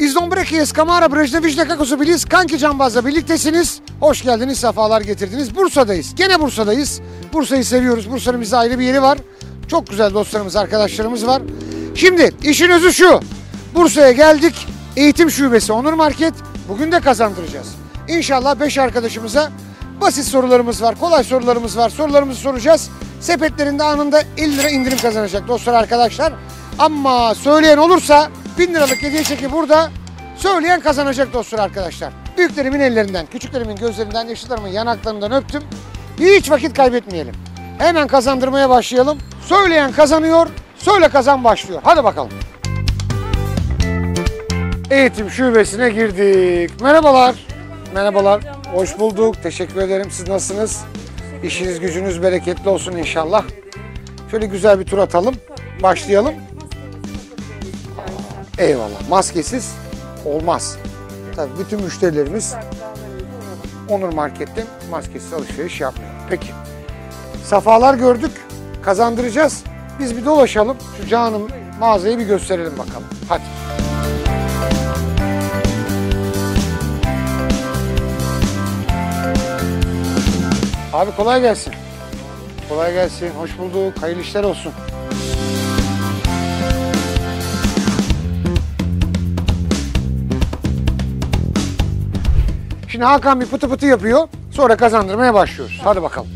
İzdombreki Eskamara Brejne Vişne Kakosu Biliz Kanki Cambaz'la birliktesiniz. Hoş geldiniz, sefalar getirdiniz. Bursa'dayız. Gene Bursa'dayız. Bursa'yı seviyoruz. Bursa'nın bize ayrı bir yeri var. Çok güzel dostlarımız, arkadaşlarımız var. Şimdi işin özü şu. Bursa'ya geldik. Eğitim Şubesi Onur Market. Bugün de kazandıracağız. İnşallah 5 arkadaşımıza basit sorularımız var, kolay sorularımız var. Sorularımızı soracağız. Sepetlerinde anında 50 lira indirim kazanacak dostlar, arkadaşlar. Ama söyleyen olursa 1000 liralık hediye çeki burada. Söyleyen kazanacak dostlar, arkadaşlar. Büyüklerimin ellerinden, küçüklerimin gözlerinden, yaşlılarımın yanaklarından öptüm. Hiç vakit kaybetmeyelim. Hemen kazandırmaya başlayalım. Söyleyen kazanıyor, söyle kazan başlıyor. Hadi bakalım. Eğitim Şubesi'ne girdik. Merhabalar. Merhabalar. Hoş bulduk. Teşekkür ederim. Siz nasılsınız? İşiniz gücünüz bereketli olsun inşallah. Şöyle güzel bir tur atalım. Başlayalım. Eyvallah. Maskesiz olmaz. Tabii bütün müşterilerimiz Onur Market'ten maskesiz alışveriş yapmıyor. Peki. Safalar gördük. Kazandıracağız. Biz bir dolaşalım. Şu canım mağazayı bir gösterelim bakalım. Hadi. Abi kolay gelsin. Kolay gelsin. Hoş bulduk. Hayırlı işler olsun. Şimdi Hakan bir pıtı pıtı yapıyor. Sonra kazandırmaya başlıyoruz. Hadi bakalım.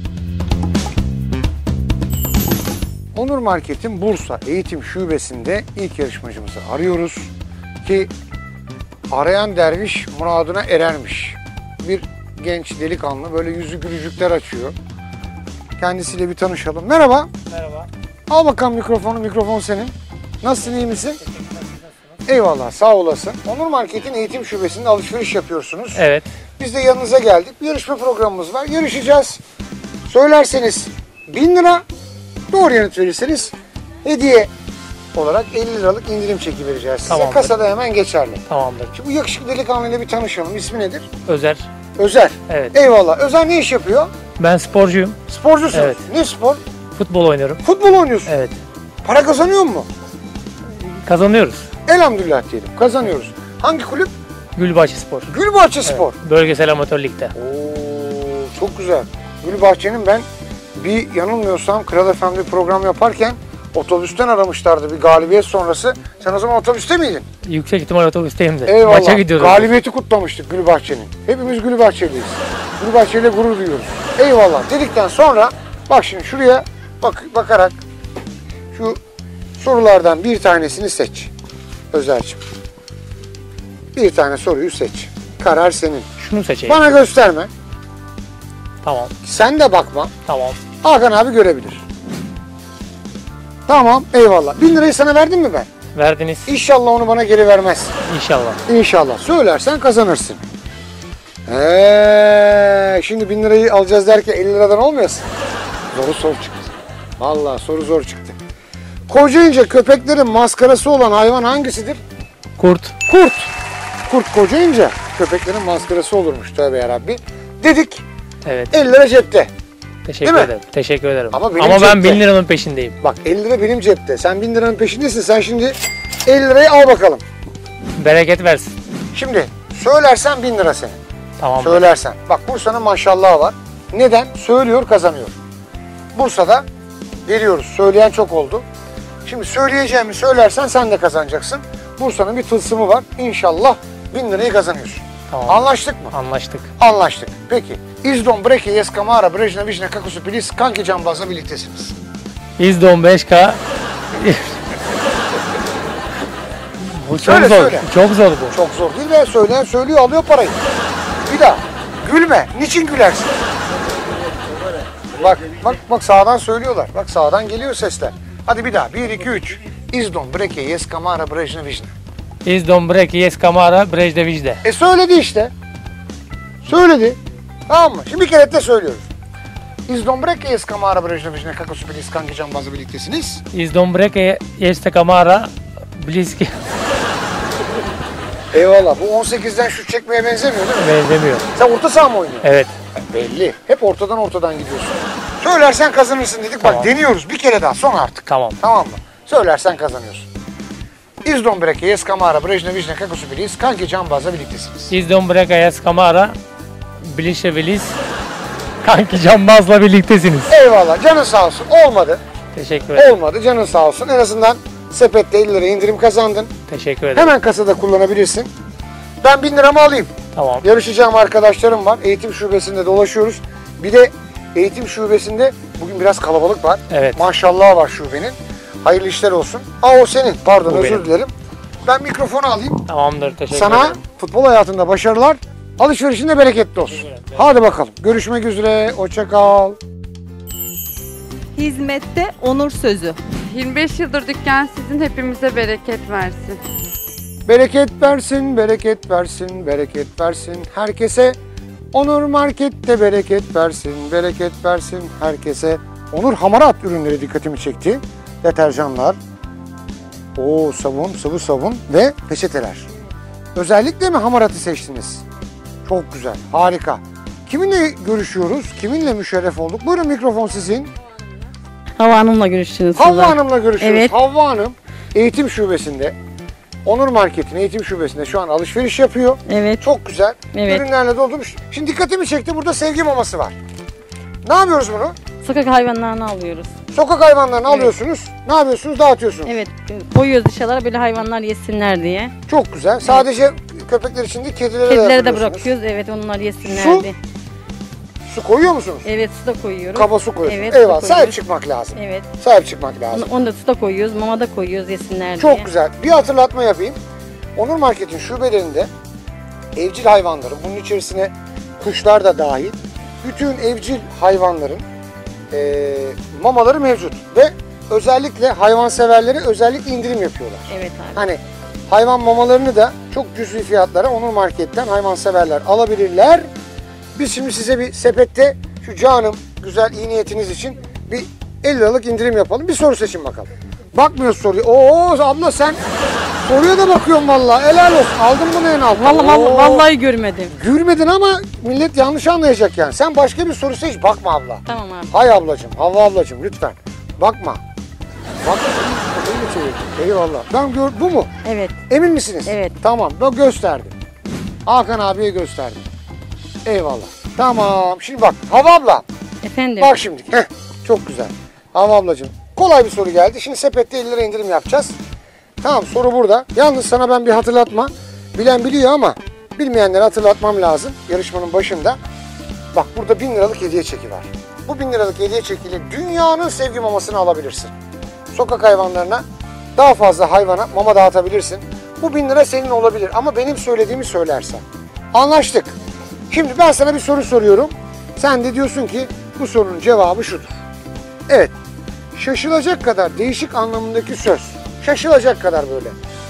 Onur Market'in Bursa Eğitim Şubesi'nde ilk yarışmacımızı arıyoruz. Ki arayan derviş muradına erermiş. Bir genç delikanlı, böyle yüzü gülücükler açıyor. Kendisiyle bir tanışalım. Merhaba. Merhaba. Al bakalım mikrofonu, mikrofon senin. Nasılsın, iyi misin? Eyvallah, sağ olasın. Onur Market'in Eğitim Şubesi'nde alışveriş yapıyorsunuz. Evet. Biz de yanınıza geldik. Bir yarışma programımız var. Yarışacağız. Söylerseniz 1000 lira, doğru yanıt verirseniz hediye olarak 50 liralık indirim çeki vereceğiz size. Tamamdır. Kasada hemen geçerli. Tamamdır. Şimdi bu yakışıklı delikanlıyla bir tanışalım. İsmi nedir? Özer. Özer. Evet. Eyvallah. Özer ne iş yapıyor? Ben sporcuyum. Sporcusun. Evet. Ne spor? Futbol oynuyorum. Futbol oynuyorsun. Evet. Para kazanıyor mu? Kazanıyoruz. Elhamdülillah diyelim. Kazanıyoruz. Hangi kulüp? Gülbahçe Spor. Gülbahçe Spor. Evet. Bölgesel Amatör Lig'de. Oo, çok güzel. Gülbahçe'nin ben bir yanılmıyorsam Kral FM'de program yaparken otobüsten aramışlardı bir galibiyet sonrası. Sen o zaman otobüste miydin? Yüksek ihtimal otobüsteyim de. Eyvallah. Maça gidiyoruz. Galibiyeti kutlamıştık Gülbahçe'nin. Hepimiz Gülbahçeliyiz. Gülbahçe'yle gurur duyuyoruz. Eyvallah dedikten sonra bak şimdi şuraya bakarak şu sorulardan bir tanesini seç. Özer'cim. Bir tane soruyu seç. Karar senin. Şunu seçeyim. Bana gösterme. Tamam. Sen de bakma. Tamam. Hakan abi görebilir. Tamam, eyvallah. 1000 lirayı sana verdim mi ben? Verdiniz. İnşallah onu bana geri vermez. İnşallah. İnşallah. Söylersen kazanırsın. Şimdi 1000 lirayı alacağız derken 50 liradan olmuyorsun. Soru çıktı. Vallahi soru zor çıktı. Kocayınca köpeklerin maskarası olan hayvan hangisidir? Kurt. Kurt. Kurt kocayınca köpeklerin maskarası olurmuş, tövbe yarabbi. Dedik. Evet. 50 lira cepte. Teşekkür Değil mi? ederim. Teşekkür ederim. Ama benim ben cepte. 1000 liranın peşindeyim. Bak 50 lira benim cepte. Sen 1000 liranın peşindesin. Sen şimdi 50 lirayı al bakalım. Bereket versin. Şimdi söylersen 1000 lira senin. Tamam. Söylersen. Bak Bursa'nın maşallahı var. Neden? Söylüyor kazanıyor. Bursa'da veriyoruz. Söyleyen çok oldu. Şimdi söyleyeceğimi söylersen sen de kazanacaksın. Bursa'nın bir tılsımı var. İnşallah 1000 lirayı kazanıyorsun. Tamam. Anlaştık mı? Anlaştık. Anlaştık. Peki. İzdon, Eskamara, Brejne, Vişne, Kakosu, Biliz, Kanki Cambaz'la birliktesiniz. İzdon 5K. Bu çok Söyle, zor. söyle. Çok zor bu. Çok zor değil mi? Söyleyen söylüyor, alıyor parayı. Bir daha. Gülme. Niçin gülersin? Bak sağdan söylüyorlar. Bak sağdan geliyor sesler. Hadi bir daha. 1, 2, 3. İzdon, Eskamara, Brejne, Vişne. İzdon Eskamara, Brejne, Vişne. Söyledi işte. Söyledi. Tamam mı? Şimdi bir kere de söylüyoruz. İzdon, Eskamara, Brejne, Vişne, Kakosu, Biliz, Kanki Cambaz'la birliktesiniz. İzdon Eskamara, Bliski. Eyvallah. Bu 18'den şut çekmeye benzemiyor değil mi? Benzemiyor. Sen orta saha mı oynuyorsun? Evet. Belli. Hep ortadan gidiyorsun. Söylersen kazanırsın dedik. Tamam. Bak deniyoruz. Bir kere daha. Son artık. Tamam. Tamam mı? Söylersen kazanıyorsun. İzdon Breke, Yes Kamara, Brejne Vijne Kakosubilis, Kanki Cambaz'la birliktesiniz. İz Dombreka Yes Kamara, Bilişebilis, Kanki Cambaz'la birliktesiniz. Eyvallah, canın sağ olsun. Olmadı. Teşekkür ederim. Olmadı, canın sağ olsun. En azından sepette 50 lira indirim kazandın. Teşekkür ederim. Hemen kasada kullanabilirsin. Ben 1000 liramı alayım. Tamam. Yarışacağım arkadaşlarım var. Eğitim şubesinde dolaşıyoruz. Bir de eğitim şubesinde bugün biraz kalabalık var. Evet. Maşallah var şubenin. Hayırlı işler olsun. O senin. Pardon, Bu özür benim. dilerim. Ben mikrofonu alayım. Tamamdır. Teşekkür Sana ederim. futbol hayatında başarılar. Alışverişinde bereketli olsun. Hadi bakalım. Görüşmek üzere. Hoşça kal. Hizmette onur sözü. 25 yıldır dükkan sizin, hepimize bereket versin. Bereket versin, bereket versin, bereket versin herkese. Onur Market'te bereket versin, bereket versin herkese. Onur hamarat ürünleri dikkatimi çekti. Deterjanlar, sabun, sıvı sabun ve peçeteler. Özellikle mi hamaratı seçtiniz? Çok güzel, harika. Kiminle görüşüyoruz? Kiminle müşerref olduk? Buyurun, mikrofon sizin. Havva Hanım'la görüştünüz. Havva Hanım'la görüşüyoruz. Evet. Havva Hanım eğitim şubesinde, Onur Market'in eğitim şubesinde şu an alışveriş yapıyor. Evet. Çok güzel. Evet. Ürünlerle doldurmuş. Şimdi dikkatimi çekti. Burada sevgi maması var. Ne yapıyoruz bunu? Sokak hayvanlarını alıyoruz. Sokak hayvanlarını alıyorsunuz. Ne yapıyorsunuz? Dağıtıyorsunuz. Evet. Koyuyoruz dışarılara böyle hayvanlar yesinler diye. Çok güzel. Sadece köpekler için değil, kedilere de Kedilere de yapıyorsunuz. bırakıyoruz. Evet, onlar yesinler Su? diye. Su koyuyor musunuz? Evet, su da koyuyoruz. Kaba su koyuyorsunuz. Evet, su Eyvallah. Sahip koyuyoruz. çıkmak lazım. Evet. Sahip çıkmak lazım. Onu da su da koyuyoruz. Mama da koyuyoruz yesinler diye. Çok güzel. Bir hatırlatma yapayım. Onur Market'in şubelerinde evcil hayvanların, bunun içerisine kuşlar da dahil, bütün evcil hayvanların mamaları mevcut. Ve özellikle hayvanseverlere özellikle indirim yapıyorlar. Evet abi. Hani hayvan mamalarını da çok cüzi fiyatlara Onur Market'ten hayvanseverler alabilirler. Biz şimdi size bir sepette şu canım güzel iyi niyetiniz için bir 50 liralık indirim yapalım. Bir soru seçin bakalım. Bakmıyoruz soruya. Abla sen soruya da bakıyorsun vallahi. Helal olsun. Aldın bunu en alt. Vallahi görmedim. Gülmedin ama millet yanlış anlayacak yani. Sen başka bir soru seç. Bakma abla. Tamam abi. Hay ablacığım, Havva ablacığım lütfen. Bakma. Bakma. Eyvallah. Bu mu? Evet. Emin misiniz? Evet. Tamam. Ben gösterdim. Hakan abiye gösterdim. Eyvallah. Tamam. Şimdi bak. Havva abla. Efendim. Bak şimdi. Heh, çok güzel. Havva ablacığım. Kolay bir soru geldi. Şimdi sepette 50 lira indirim yapacağız. Tamam, soru burada. Yalnız sana ben bir hatırlatma. Bilen biliyor ama bilmeyenlere hatırlatmam lazım yarışmanın başında. Bak burada 1000 liralık hediye çeki var. Bu 1000 liralık hediye çekiyle dünyanın sevgi mamasını alabilirsin. Sokak hayvanlarına daha fazla hayvana mama dağıtabilirsin. Bu 1000 lira senin olabilir ama benim söylediğimi söylersen. Anlaştık. Şimdi ben sana bir soru soruyorum. Sen de diyorsun ki bu sorunun cevabı şudur. Evet. Şaşılacak kadar değişik anlamındaki söz. Şaşılacak kadar böyle.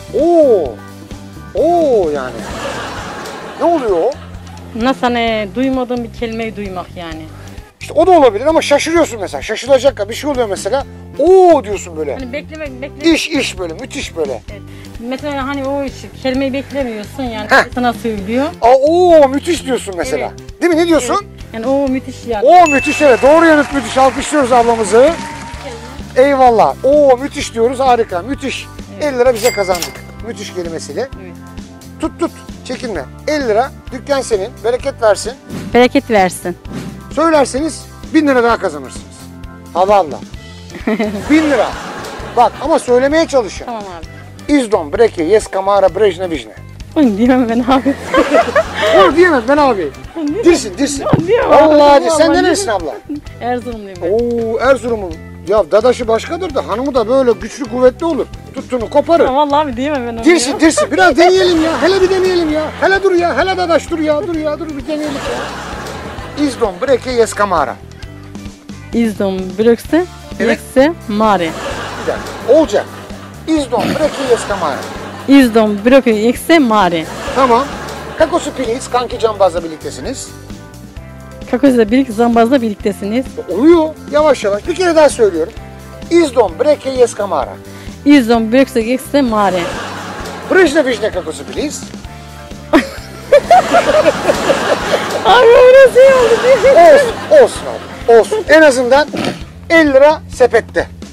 Yani. Ne oluyor o? Nasıl hani duymadığım bir kelimeyi duymak yani. İşte o da olabilir ama şaşırıyorsun mesela. Şaşılacak kadar bir şey oluyor mesela. Diyorsun böyle. Hani beklemek. İş böyle, müthiş böyle. Mesela hani o kelimeyi beklemiyorsun yani. Heh. Sana söylüyor. Müthiş diyorsun mesela. Evet. Değil mi? Ne diyorsun? Yani o müthiş yani. Müthiş, evet. Doğru yanıt müthiş. Alkışlıyoruz ablamızı. Eyvallah. Müthiş diyoruz. Harika. Müthiş. Evet. 50 lira bize kazandık. Müthiş kelimesiyle. Evet. Tut. Çekinme. 50 lira. Dükkan senin. Bereket versin. Bereket versin. Söylerseniz 1000 lira daha kazanırsınız. Havva abla. 1000 lira. Bak ama söylemeye çalışın. Tamam abi. İzdon, Breke, Yes Kamara, Brejne, Vijne. Onu diyemem ben abi. Onu diyemez ben abi. Dirsin. Diyemem. Vallahi sen de neresin abla? Erzurumluyum ben. Erzurum'un. Ya dadaşı başkadır da hanımı da böyle güçlü kuvvetli olur. Tuttuğunu koparır. Vallahi abi diyemem ben onu. Dirsin. Biraz deneyelim ya. Hele bir deneyelim ya. Hele dur ya. Hele dadaş dur bir deneyelim ya. İzdon, Breke, Yes Kamara. İzdom, Brökse, Evet. Yekse, Mare. Bir dakika. Olacak. İzdon, Breke, Yes Kamara. İzdom, Brökse, Yekse, Mare. Tamam. Kakosu Piliz, Kanki Cambaz'la birliktesiniz. Kaközle birlik zambazla birliktesiniz. Oluyor. Yavaş. Bir kere daha söylüyorum. İzdon, Breke, Yes Kamara. İzdom, Brökse, Yekse, Mare. Brejne, Vijne, Kakosu Piliz. Abi orası iyi oldu. Olsun abi. En azından 50 lira sepette.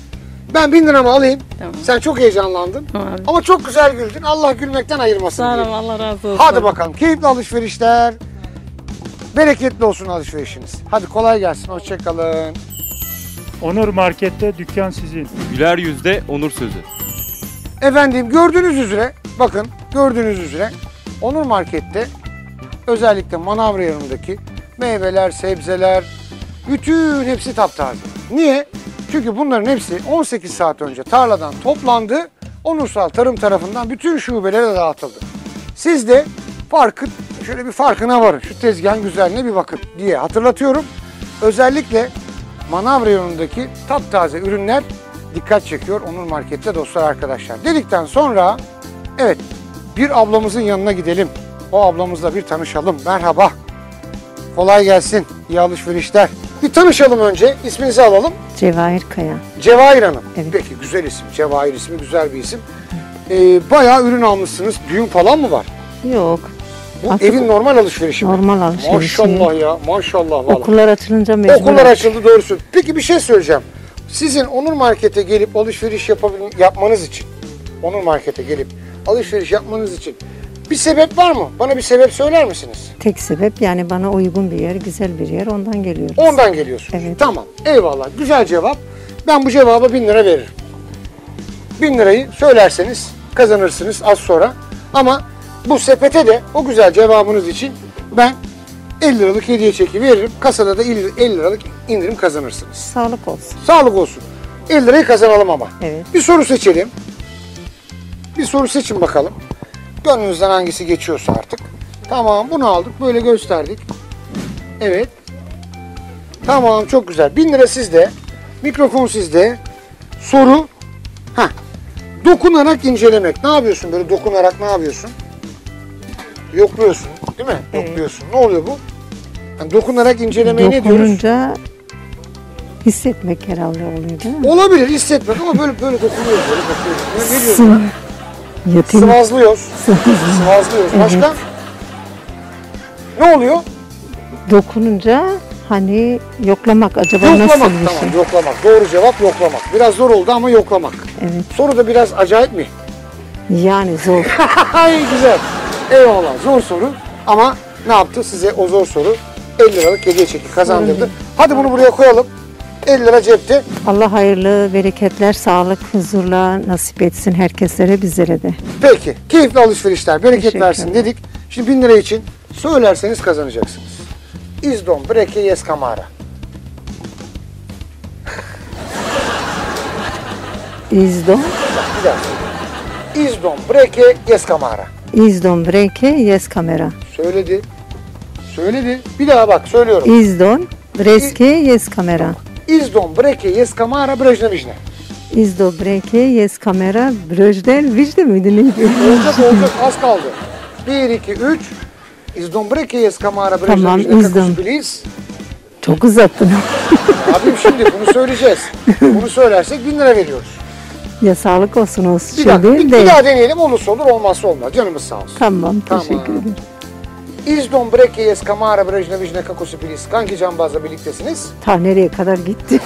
Ben 1000 liramı alayım. Tamam. Sen çok heyecanlandın. Tamam. Ama çok güzel güldün. Allah gülmekten ayırmasın Sağ diye. olun, Allah razı olsun. Hadi bakalım. Keyifli alışverişler. Bereketli olsun alışverişiniz. Hadi kolay gelsin. Hoşçakalın. Onur Market'te dükkan sizin. Güler yüzde onur sözü. Efendim gördüğünüz üzere, bakın gördüğünüz üzere Onur Market'te özellikle manavra yanındaki meyveler, sebzeler, bütün hepsi taptaze. Niye? Çünkü bunların hepsi 18 saat önce tarladan toplandı, Onursal Tarım tarafından bütün şubelere dağıtıldı. Siz de şöyle bir farkına varın, şu tezgahın güzelliğine bir bakın diye hatırlatıyorum. Özellikle manavra yanındaki taptaze ürünler dikkat çekiyor Onur Market'te dostlar arkadaşlar. Dedikten sonra evet bir ablamızın yanına gidelim. O ablamızla bir tanışalım. Merhaba. Kolay gelsin. İyi alışverişler. Bir tanışalım önce. İsminizi alalım. Cevahir Kaya. Cevahir Hanım. Evet. Peki güzel isim. Cevahir ismi güzel bir isim. Bayağı ürün almışsınız. Düğün falan mı var? Yok. Bu Artık evin normal alışverişi mi? normal alışveriş. Maşallah ya. Maşallah valla. Okullar açılınca mecbur. Okullar açıldı doğrusu. Peki bir şey söyleyeceğim. Sizin Onur Market'e gelip alışveriş yapmanız için, Onur Market'e gelip alışveriş yapmanız için bir sebep var mı? Bana bir sebep söyler misiniz? Tek sebep yani bana uygun bir yer, güzel bir yer, ondan geliyoruz. Ondan geliyorsunuz. Evet. Tamam. Eyvallah. Güzel cevap. Ben bu cevaba 1000 lira veririm. 1000 lirayı söylerseniz kazanırsınız az sonra. Ama bu sepete de o güzel cevabınız için ben 50 liralık hediye çeki veririm. Kasada da 50 liralık indirim kazanırsınız. Sağlık olsun. Sağlık olsun. 50 lirayı kazanalım ama. Evet. Bir soru seçelim. Bir soru seçin bakalım. Gönlünüzden hangisi geçiyorsa artık. Tamam bunu aldık. Böyle gösterdik. Evet. Tamam çok güzel. 1000 lira sizde. Mikrofon sizde. Soru. Dokunarak incelemek. Ne yapıyorsun böyle dokunarak ne yapıyorsun? Yokluyorsun değil mi? Evet. Yokluyorsun. Ne oluyor bu? Yani dokunarak incelemeye ne diyoruz? Dokununca hissetmek herhalde oluyor değil mi? Olabilir hissetmek ama böyle dokunuyoruz böyle bakıyoruz. Ne diyorsun? lan? Yetim. Sıvazlıyoruz. Sıvazlıyoruz. Başka? Evet. Ne oluyor? Dokununca hani yoklamak acaba Yoklamak. nasıl bir Tamam şey? yoklamak. Doğru cevap yoklamak. Biraz zor oldu ama yoklamak. Evet. Soru da biraz acayip mi? Yani zor. Ay güzel. Eyvallah zor soru ama ne yaptı size o zor soru 50 liralık hediye çeki kazandırdı. Hadi bunu buraya koyalım. 50 lira cepte. Allah hayırlı, bereketler, sağlık, huzurla nasip etsin herkeslere, bizlere de. Peki keyifli alışverişler bereket Teşekkür versin ederim. dedik. Şimdi 1000 lira için söylerseniz kazanacaksınız. İzdon breke yes kamara. İzdon, Bir daha söyle. İzdon breke yes kamara. İzdon breke, yes kamera. Söyledi. Söyledi. Bir daha bak söylüyorum. İzdon, breske, yes kamera. İzdon breke yes kamara brejne vijne. İzdo breke, yes kamera, brojder, vicde miydi neydi? Olacak az kaldı. 1, 2, 3. İzdon breke yes kamara brejne Tamam, vijne İzdon. kakus please. Çok uzattın. Abim şimdi bunu söyleyeceğiz. Bunu söylersek 1000 lira veriyoruz. Ya sağlık olsun Bir dakika, şimdi bir daha deneyelim. Olursa olur, olmazsa olmaz. Canımız sağ olsun. Tamam, Tamam. teşekkür ederim. İzdon breke yes kamara brejne vijne kakus please. Kanki Cambaz'la birliktesiniz. Ta nereye kadar gitti?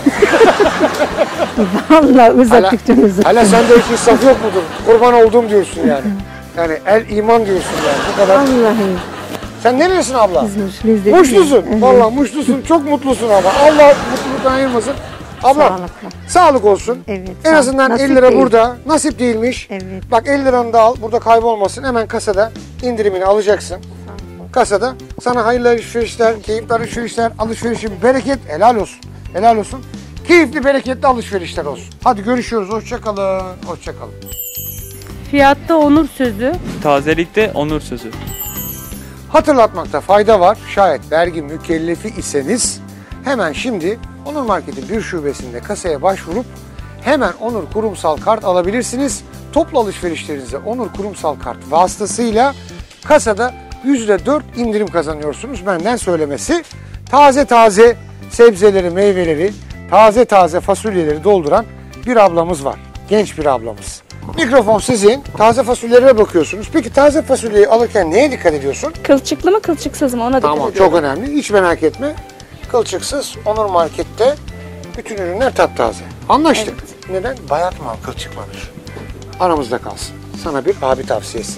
Vallahi uzattıkça uzattın. Hala sende hiç insaf yok mudur? Kurban olduğum diyorsun yani. Yani el iman diyorsun yani. Bu kadar. Vallahi Sen nerelisin abla? biz Muşluyuz dedik. Muşlusun. Evet. Vallahi muşlusun. Çok mutlusun ama. Allah mutluluktan ayırmasın. Abla Sağlıkla. sağlık olsun. Evet, En sağ ol. azından Nasip 50 lira değil. burada. Nasip değilmiş. Evet. Bak 50 liranı da al. Burada kaybolmasın. Hemen kasada indirimini alacaksın. Kasada. Sana hayırlı alışverişler, keyifli alışverişler, alışverişin bereket. Helal olsun. Helal olsun. Keyifli, bereketli alışverişler olsun. Hadi görüşürüz. Hoşça kalın. Hoşça kalın. Fiyatta onur sözü. Tazelikte onur sözü. Hatırlatmakta fayda var. Şayet vergi mükellefi iseniz hemen şimdi Onur Market'in bir şubesinde kasaya başvurup hemen Onur Kurumsal Kart alabilirsiniz. Toplu alışverişlerinize Onur Kurumsal Kart vasıtasıyla kasada %4 indirim kazanıyorsunuz. Benden söylemesi. Taze taze sebzeleri, meyveleri, taze taze fasulyeleri dolduran bir ablamız var. Genç bir ablamız. Mikrofon sizin. Taze fasulyelere bakıyorsunuz. Peki taze fasulyeyi alırken neye dikkat ediyorsun? Kılçıklı mı kılçıksız mı ona dikkat Tamam ediyorum. çok önemli. Hiç merak etme. Kılçıksız Onur Market'te bütün ürünler taptaze. Anlaştık. Evet. Neden? Bayatma, kılçıklanır. Aramızda kalsın. Sana bir abi tavsiyesi.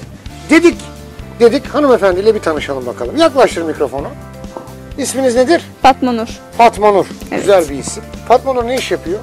Dedik hanımefendiyle bir tanışalım bakalım. Yaklaştır mikrofonu. İsminiz nedir? Fatma Nur. Fatma Nur. Evet. Güzel bir isim. Fatma Nur ne iş yapıyor?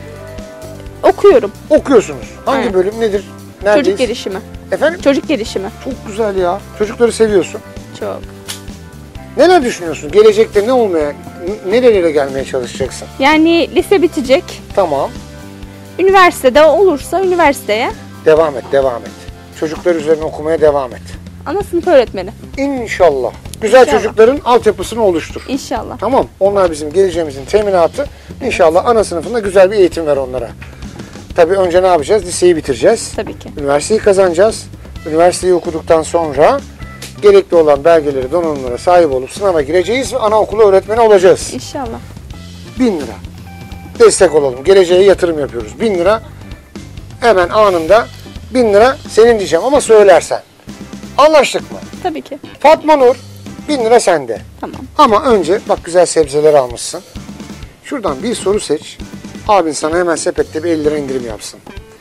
Okuyorum. Okuyorsunuz. Hangi Aynen. bölüm nedir? Neredeyiz? Çocuk gelişimi. Efendim? Çocuk gelişimi. Çok güzel ya. Çocukları seviyorsun. Çok. Neler düşünüyorsun? Gelecekte ne olmaya, nerelere gelmeye çalışacaksın? Yani lise bitecek. Tamam. Üniversitede olursa üniversiteye. Devam et. Çocuklar üzerine okumaya devam et. Ana sınıf öğretmeni. İnşallah. Güzel İnşallah. çocukların altyapısını oluştur. İnşallah. Tamam. Onlar bizim geleceğimizin teminatı. İnşallah ana sınıfında güzel bir eğitim ver onlara. Tabii önce ne yapacağız? Liseyi bitireceğiz. Tabii ki. Üniversiteyi kazanacağız. Üniversiteyi okuduktan sonra gerekli olan belgeleri, donanımlara sahip olup sınava gireceğiz ve anaokulu öğretmeni olacağız. İnşallah. 1000 lira. Destek olalım. Geleceğe yatırım yapıyoruz. 1000 lira. Hemen anında 1000 lira senin diyeceğim ama söylersen. Anlaştık mı? Tabii ki. Fatma Nur 1000 lira sende. Tamam. Ama önce bak güzel sebzeler almışsın. Şuradan bir soru seç. Abin sana hemen sepette bir 50 lira indirim yapsın.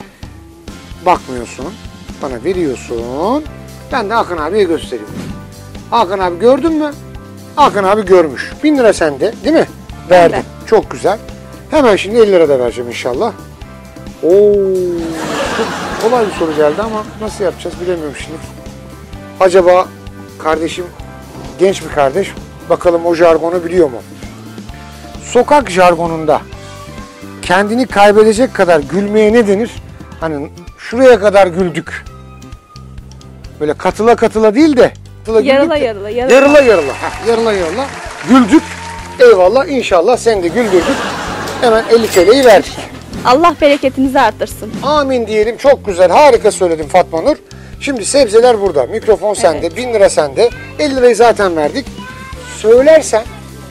Bakmıyorsun. Bana veriyorsun. Ben de Hakan abiye gösteriyorum. Hakan abi gördün mü? Hakan abi görmüş. 1000 lira sende değil mi? Verdim. Bende. Çok güzel. Hemen şimdi 50 lira da vereceğim inşallah. Oo, çok kolay bir soru geldi ama nasıl yapacağız bilemiyorum şimdi. Acaba kardeşim genç bir kardeş. Bakalım o jargonu biliyor mu? Sokak jargonunda kendini kaybedecek kadar gülmeye ne denir? Hani şuraya kadar güldük. Böyle katıla katıla değil de Yarıla güldük de- yarıla, yarıla. yarıla güldük. Eyvallah inşallah sen de güldürdük. Hemen 50 TL'yi verdik. Allah bereketinizi artırsın. Amin diyelim. Çok güzel. Harika söyledin Fatma Nur. Şimdi sebzeler burada. Mikrofon sende. 1000 lira sende. 50 lirayı zaten verdik. Söylersen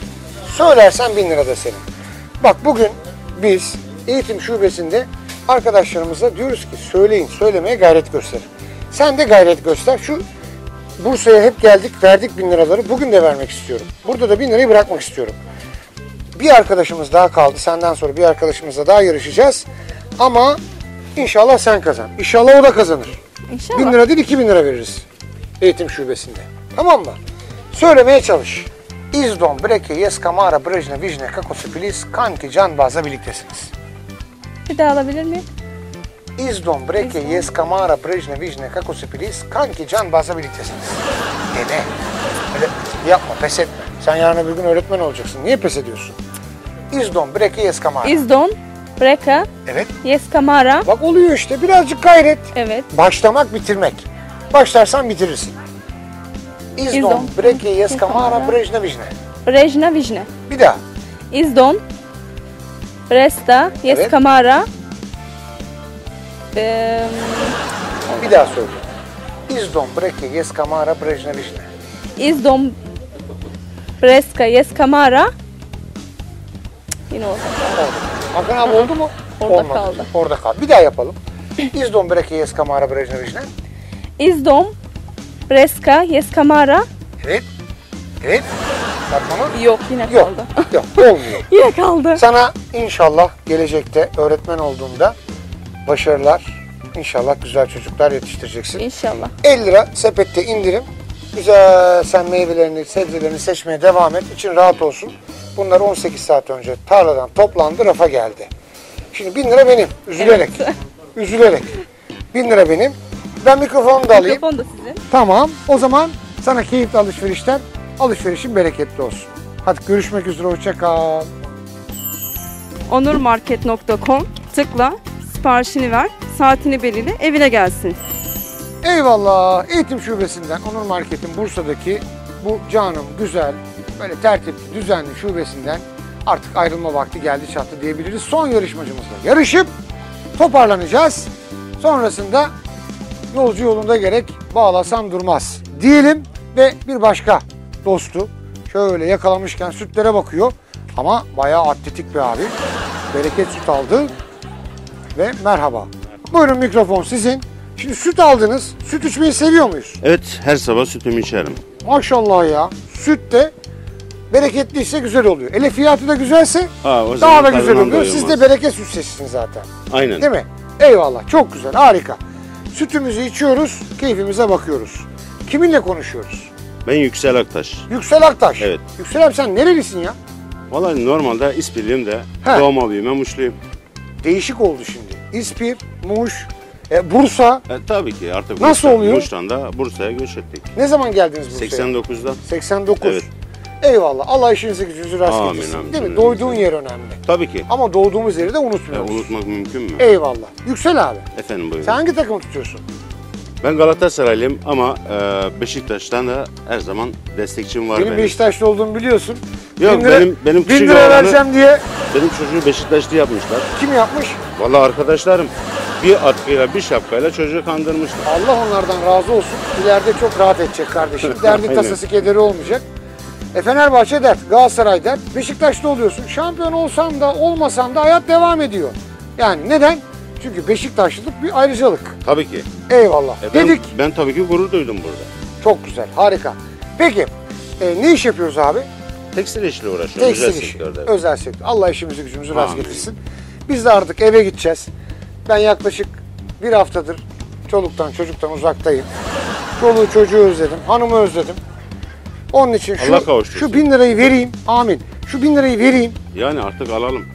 1000 lira da senin. Bak bugün biz eğitim şubesinde arkadaşlarımıza diyoruz ki söyleyin, söylemeye gayret gösterin. Sen de gayret göster. Şu Bursa'ya hep geldik, verdik 1000 liraları. Bugün de vermek istiyorum. Burada da 1000 lirayı bırakmak istiyorum. Bir arkadaşımız daha kaldı. Senden sonra bir arkadaşımızla daha yarışacağız. Ama inşallah sen kazan. İnşallah o da kazanır. İnşallah. 1000 lira değil 2000 lira veririz. Eğitim şubesinde. Tamam mı? Söylemeye çalış. İzdon, Breke, Yes, Kamara, Brejne, Vijne, Kakosipiliz, Kanki, Can Baz'la birliktesiniz. Bir daha alabilir miyim? İzdon, Breke, Yes, Kamara, Brejne, Vijne, Kakosipiliz, Kanki, Can Baz'la birliktesiniz. Dene. Öyle yapma, pes etme. Sen yarın öbür gün öğretmen olacaksın. Niye pes ediyorsun? İzdon, Breke, Yes, Kamara. İzdon, Breka, Evet. Yes Kamara. Bak oluyor işte. Birazcık gayret. Evet. Başlamak, bitirmek. Başlarsan bitirirsin. İzdon, İzdon, Breke, Yes, Kamara, Kamara. Brejne, Vijne. Brejna Vijne. Bir daha. İzdon, Bresta, Yes Evet. Kamara. Bir daha söyle. İzdon, Breke, Yes, Kamara, Brejne, Vijne. İzdon, Breska, Yes Kamara. Yine oldu. Hakan abi oldu mu? Orada Olmadı. kaldı. Orada kaldı. Bir daha yapalım. İzdon, Breke, Yes, Kamara, Brejne, Vijne. İzdon, Breska, Yes Kamara. Evet. Evet. Fatma Nur? Yok yine Yok. kaldı. Yok. Olmuyor. Yine kaldı. Sana inşallah gelecekte öğretmen olduğunda başarılar. İnşallah güzel çocuklar yetiştireceksin. İnşallah. 50 lira sepette indirim. Güzel sen meyvelerini, sebzelerini seçmeye devam et. İçin rahat olsun. Bunlar 18 saat önce tarladan toplandı, rafa geldi. Şimdi 1000 lira benim. Üzülerek. Üzülerek. 1000 lira benim. Ben mikrofonu da alayım. Mikrofon da sizin. Tamam. O zaman sana keyifli alışverişler. Alışverişin bereketli olsun. Hadi görüşmek üzere. Hoşça kal. onurmarket.com tıkla, siparişini ver, saatini belirle, evine gelsin. Eyvallah. Eğitim şubesinden Onur Market'in Bursa'daki bu canım, güzel, böyle tertipli, düzenli şubesinden artık ayrılma vakti geldi çattı diyebiliriz. Son yarışmacımızla yarışıp toparlanacağız. Sonrasında yolcu yolunda gerek bağlasan durmaz diyelim ve bir başka dostu şöyle yakalamışken sütlere bakıyor ama bayağı atletik bir abi. Bereket süt aldı ve merhaba. Buyurun mikrofon sizin. Şimdi süt aldınız. Süt içmeyi seviyor muyuz? Evet, her sabah sütümü içerim. Maşallah ya. Süt de bereketliyse güzel oluyor. Ele fiyatı da güzelse Ha, o daha zaman da güzel tadından oluyor. Siz doyulmaz. de bereket sütsesiniz zaten. Aynen. Değil mi? Eyvallah. Çok güzel. Harika. Sütümüzü içiyoruz. Keyfimize bakıyoruz. Kiminle konuşuyoruz? Ben Yüksel Aktaş. Yüksel Aktaş. Evet. Yüksel abi sen nerelisin ya? Vallahi normalde İspirliyim de He. doğma büyüme Muşluyum. Değişik oldu şimdi. İspir, Muş, Bursa. Tabii ki artık Nasıl oluyor? Muş'tan da Bursa'ya göç ettik. Ne zaman geldiniz Bursa'ya? 89'da. 89. Evet. Eyvallah. Allah işinizi gücünüzü rast Amin, getirsin. amin. Değil mi? Doyduğun yer önemli. Tabii ki. Ama doğduğumuz yeri de unutmuyoruz. Unutmak mümkün mü? Eyvallah. Yüksel abi. Efendim buyurun. Sen hangi takımı tutuyorsun? Ben Galatasaraylıyım ama Beşiktaş'tan da her zaman destekçim var Benim Beşiktaşlı olduğumu biliyorsun. Yok 1000 lira, benim 1000 küçük lira oğlanı, vereceğim diye benim çocuğu Beşiktaşlı yapmışlar. kim yapmış? Vallahi arkadaşlarım bir atkıyla bir şapkayla çocuğu kandırmışlar. Allah onlardan razı olsun. İleride çok rahat edecek kardeşim. Derdi Aynen. tasası kederi olmayacak. Fenerbahçe dert, Galatasaray dert. Beşiktaşlı oluyorsun. Şampiyon olsam da olmasam da hayat devam ediyor. Yani neden? Çünkü Beşiktaşlılık bir ayrıcalık. Tabii ki. Eyvallah. Dedik. Ben tabii ki gurur duydum burada. Çok güzel, harika. Peki, ne iş yapıyoruz abi? Tekstil işle uğraşıyorum. Tekstil özel işi. sektörde. Özel sektör. Allah işimizi gücümüzü rast Amin. getirsin. Biz de artık eve gideceğiz. Ben yaklaşık bir haftadır çoluktan çocuktan uzaktayım. Çoluğu çocuğu özledim, hanımı özledim. Onun için Allah kavuştursun. şu 1000 lirayı vereyim. Amin. Şu 1000 lirayı vereyim. Yani artık alalım.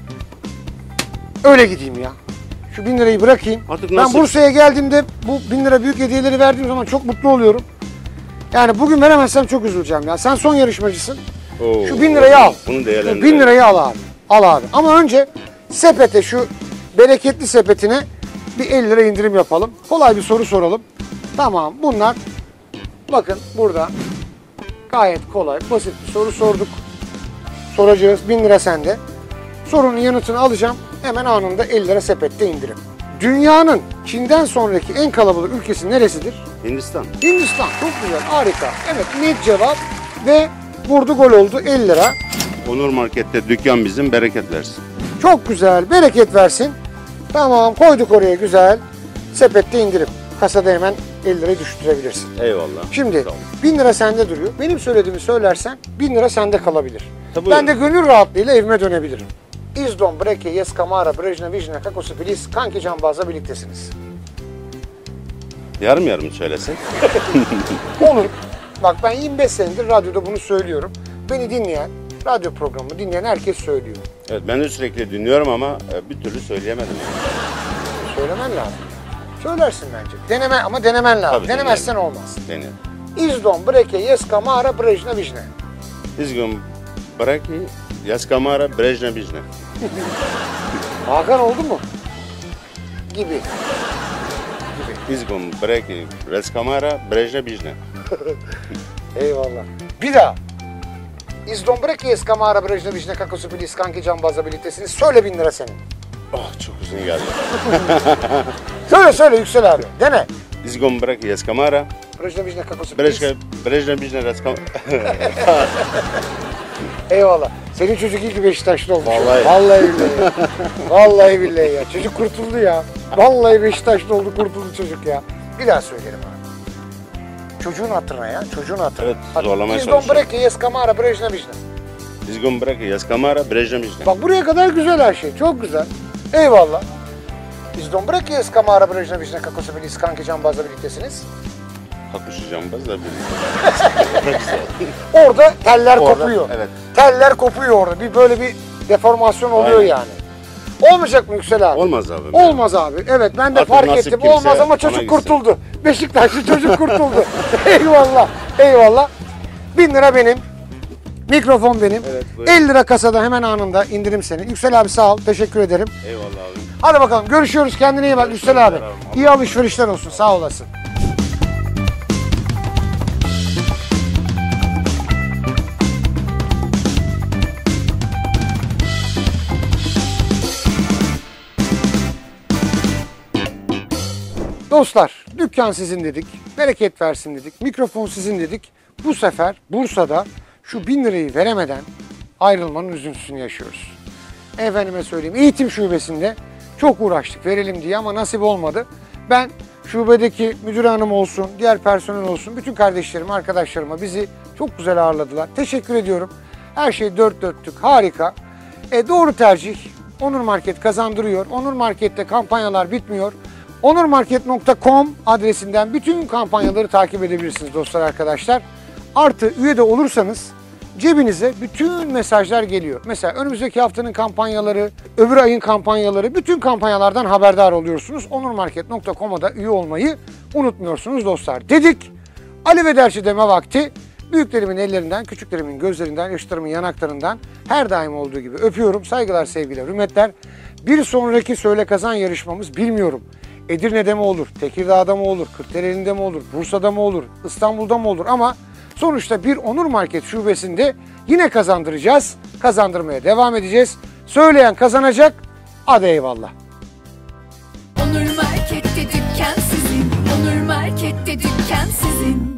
Öyle gideyim ya. Şu 1000 lirayı bırakayım. Artık Ben nasıl? Bursa'ya geldiğimde bu 1000 lira büyük hediyeleri verdiğim zaman çok mutlu oluyorum. Yani bugün veremezsem çok üzüleceğim ya. Sen son yarışmacısın. Oo, Şu 1000 lirayı al. Bunu Şu değerlendirelim. 1000 lirayı al abi. Al abi. Ama önce sepete, şu bereketli sepetine bir 50 lira indirim yapalım. Kolay bir soru soralım. Tamam, bunlar bakın burada gayet kolay, basit bir soru sorduk. Soracağız. 1000 lira sende. Sorunun yanıtını alacağım. Hemen anında 50 lira sepette indirim. Dünyanın Çin'den sonraki en kalabalık ülkesi neresidir? Hindistan. Hindistan. Çok güzel. Harika. Evet, net cevap ve vurdu gol oldu 50 lira. Onur Market'te dükkan bizim, bereket versin. Çok güzel. Bereket versin. Tamam, koyduk oraya güzel. Sepette indirim. Kasada hemen 50 lirayı düşürebilirsin. Eyvallah. Şimdi Sağ ol. 1000 lira sende duruyor. Benim söylediğimi söylersen 1000 lira sende kalabilir. Tabii. Ben de gönül rahatlığıyla evime dönebilirim. İzdon, Breke, Yes, Kamara, Brejna, Vijna, Kakosu, Filiz, Kanki Cambaz'la birliktesiniz. Yarım yarım söylesek. Olur. Bak ben 25 senedir radyoda bunu söylüyorum. Beni dinleyen, radyo programını dinleyen herkes söylüyor. Evet, ben de sürekli dinliyorum ama bir türlü söyleyemedim. Söylemen lazım. Söylersin bence. Deneme ama denemen lazım. Tabii, Denemezsen deneyelim. olmaz. Deneyelim. İzdon, Breke, Yes, Kamara, Brejna, Vijna. İzgün Braki, Yaskamara, Brejna Bijna. Hakan oldu mu? Gibi. İzgün Braki, Yaskamara, Brejna Bijna. Eyvallah. Bir daha. İzdon, Breke, Yes, Kamara, Brejna, Vijna, Kakosu, Filiz, Kanki Cambaz'la birliktesiniz. Söyle 1000 lira senin. Oh, çok uzun geldi. Söyle Yüksel abi. Dene. İzgün Braki, Yaskamara, Brejna, Vijna, Kakosu, Filiz. Brejna Bijna, Yaskamara. Eyvallah. Senin çocuk iyi ki Beşiktaşlı olmuş. Vallahi. Vallahi billahi ya. Vallahi billahi ya. Çocuk kurtuldu ya. Vallahi Beşiktaşlı oldu, kurtuldu çocuk ya. Bir daha söyleyelim abi. Çocuğun hatırına ya. Çocuğun hatırına. Evet, zorlamaya İzdon, çalışıyorum. Breke, Yes, Kamara, Brejna, Vijna. İzgün Braki, Yaskamara, Brejna Bijna. Bak buraya kadar güzel her şey. Çok güzel. Eyvallah. İzdon, Breke, Yes, Kamara, Brejna, Vijna, Kakosu, Filiz, Kanki Cambaz'la birliktesiniz. Kakuşacağım da birlikte. Orada teller Orada, kopuyor. evet. Teller kopuyor orada. Bir böyle bir deformasyon oluyor Aynen. yani. Olmayacak mı Yüksel abi? Olmaz abi. Olmaz abi. Evet ben de Artık fark nasip ettim. kimse Olmaz ama ona çocuk gitsin. kurtuldu. Beşiktaşlı çocuk kurtuldu. Eyvallah. Eyvallah. 1000 lira benim. Mikrofon benim. Evet, buyurun. 50 lira kasada hemen anında indirim senin. Yüksel abi sağ ol. Teşekkür ederim. Eyvallah abi. Hadi bakalım görüşüyoruz. Kendine iyi bak Yüksel abi. İyi alışverişler olsun. Sağ olasın. Dostlar, dükkan sizin dedik, bereket versin dedik, mikrofon sizin dedik. Bu sefer Bursa'da şu 1000 lirayı veremeden ayrılmanın üzüntüsünü yaşıyoruz. Efendime söyleyeyim, eğitim şubesinde çok uğraştık verelim diye ama nasip olmadı. Ben şubedeki müdür hanım olsun, diğer personel olsun, bütün kardeşlerim, arkadaşlarıma bizi çok güzel ağırladılar. Teşekkür ediyorum. Her şey dört dörtlük, harika. Doğru tercih. Onur Market kazandırıyor. Onur Market'te kampanyalar bitmiyor. onurmarket.com adresinden bütün kampanyaları takip edebilirsiniz dostlar, arkadaşlar. Artı üye de olursanız cebinize bütün mesajlar geliyor. Mesela önümüzdeki haftanın kampanyaları, öbür ayın kampanyaları, bütün kampanyalardan haberdar oluyorsunuz. onurmarket.com'a da üye olmayı unutmuyorsunuz dostlar dedik. Arrivederci deme vakti. Büyüklerimin ellerinden, küçüklerimin gözlerinden, yaşlarımın yanaklarından her daim olduğu gibi öpüyorum. Saygılar, sevgiler, hürmetler. Bir sonraki Söyle Kazan yarışmamız bilmiyorum. Edirne'de mi olur, Tekirdağ'da mı olur, Kırklareli'nde mi olur, Bursa'da mı olur, İstanbul'da mı olur, ama sonuçta bir Onur Market şubesinde yine kazandıracağız. Kazandırmaya devam edeceğiz. Söyleyen kazanacak. Hadi eyvallah. Onur Market'te dükkan sizin. Onur Market'te dükkan sizin.